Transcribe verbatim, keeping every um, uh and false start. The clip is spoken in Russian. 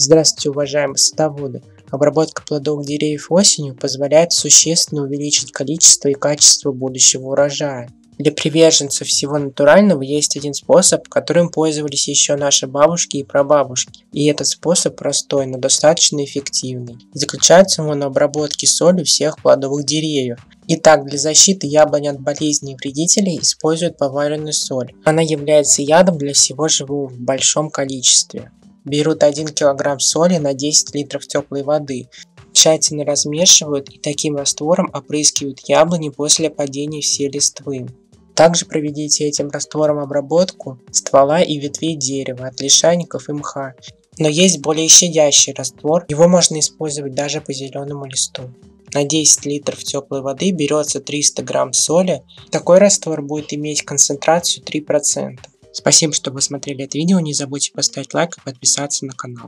Здравствуйте, уважаемые садоводы! Обработка плодовых деревьев осенью позволяет существенно увеличить количество и качество будущего урожая. Для приверженцев всего натурального есть один способ, которым пользовались еще наши бабушки и прабабушки. И этот способ простой, но достаточно эффективный. Заключается он в обработке солью всех плодовых деревьев. Итак, для защиты яблонь от болезней и вредителей используют поваренную соль. Она является ядом для всего живого в большом количестве. Берут один килограмм соли на десять литров теплой воды, тщательно размешивают и таким раствором опрыскивают яблони после падения всей листвы. Также проведите этим раствором обработку ствола и ветвей дерева от лишайников и мха. Но есть более щадящий раствор, его можно использовать даже по зеленому листу. На десять литров теплой воды берется триста грамм соли, такой раствор будет иметь концентрацию три процента. Спасибо, что вы смотрели это видео, не забудьте поставить лайк и подписаться на канал.